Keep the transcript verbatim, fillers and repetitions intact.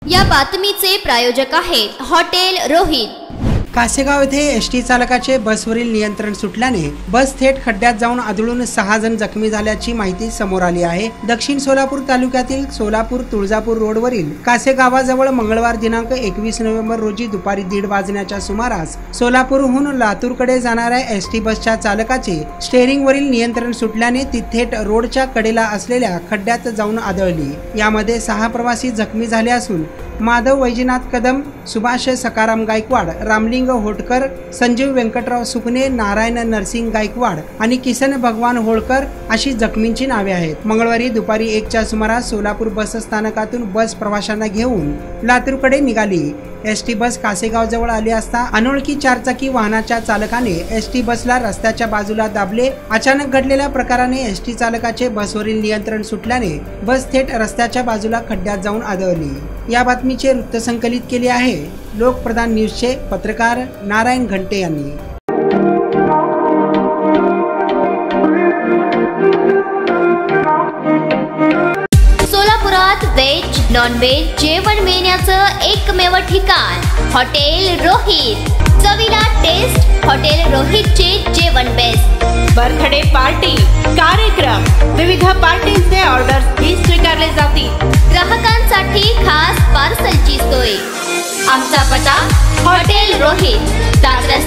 या बातमीचे प्रायोजक आहेत हॉटेल रोहित। कासेगाव येथे एसटी चालकाचे बसवरील नियंत्रण सुटल्याने बस थेट खड्ड्यात जाऊन आदळून सहा जण जखमी झाल्याची माहिती समोर आली आहे। दक्षिण सोलापूर तालुक्यातील सोलापूर तुळजापूर रोडवरील कासेगावाजवळ मंगळवार दिनांक एकवीस नोव्हेंबर रोजी दुपारी दीड वाजण्याच्या सुमारास सोलापूरहून लातूरकडे जाणाऱ्या एसटी बसच्या चालकाचे स्टेअरिंगवरील नियंत्रण सुटल्याने ती थेट रोडच्या कडेला असलेल्या खड्ड्यात जाऊन आदळली। यामध्ये सहा प्रवासी जखमी झाले असून माधव वैजनाथ कदम, सुभाष सकाराम गायकवाड, रामलिंग होटकर, संजीव व्यंकटराव सुकणे, नारायण नरसिंग गायकवाड आणि किसन भगवान होळकर अशी जखमींची नावे आहेत। मंगळवारी दुपारी एकच्या सुमारास सोलापूर बस स्थानकातून बस प्रवाशांना घेऊन लातूरकडे निघाली। एसटी बस कासेगाव जवळ आली असता अनोळखी चारचाकी वाहनाच्या चालकाने एसटी बसला रस्त्याच्या बाजूला दाबले। अचानक घडलेल्या प्रकाराने एसटी चालकाचे बसवरील नियंत्रण सुटल्याने बस थेट रस्त्याच्या बाजूला खड्ड्यात जाऊन आदळली। या बातमीचे वृत्त संकलित केले आहे लोकप्रधान न्यूजचे पत्रकार नारायण घंटे यांनी। सोलापुरात वेज नॉन वेज जेवण मिळण्याचं एकमेव ठिकाण हॉटेल रोहित। चवीला टेस्ट हॉटेल रोहितचे जेवण बेस्ट। बर्थडे पार्टी, कार्यक्रम, विविध पार्टींचे ऑर्डर्स ही स्वीकारले जातील। ग्राहकांसाठी खास पार्सलची सोय। आमचा पत्ता हॉटेल रोहित, दादर